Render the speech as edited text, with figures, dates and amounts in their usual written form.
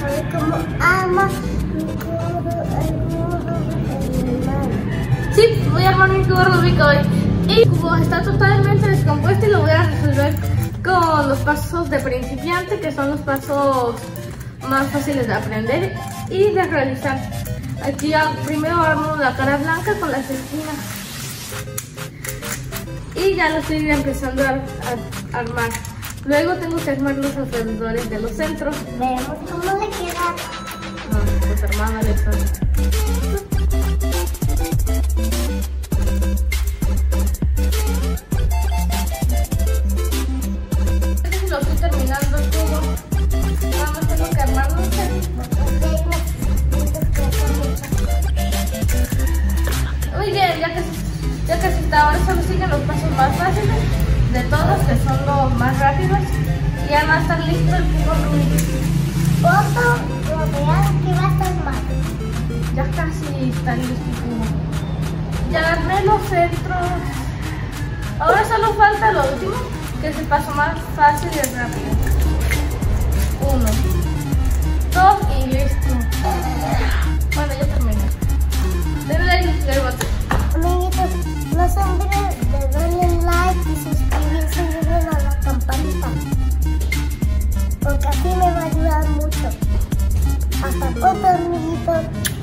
como arma mi cubo, el mar. Sí, voy a armar mi cubo Rubik hoy. Y el cubo está totalmente descompuesto y lo voy a resolver con los pasos de principiante, que son los pasos más fáciles de aprender y de realizar. Aquí ya primero armo la cara blanca con las esquinas. Y ya lo estoy empezando a armar. Luego tengo que armar los alrededores de los centros. Veremos cómo le queda. No, pues armada le estoy. Lo estoy terminando el cubo. Nada más tengo que armarlo. Muy bien, ya casi está. Ahora solo siguen los pasos más fáciles de todos, que son los más rápidos. Y ya va a estar listo el cubo Rubik. Foto, lo vean que va a estar mal. Ya casi está listo el cubo. Ya armé los centros. Ahora solo falta lo último, que es el paso más fácil y rápido. 1, 2 y listo. Bueno, ya terminé. Denle like y suscríbanse. Amiguitos, no se olviden de darle like y suscribirse y darle a la campanita, porque así me va a ayudar mucho. Hasta pronto, amiguitos.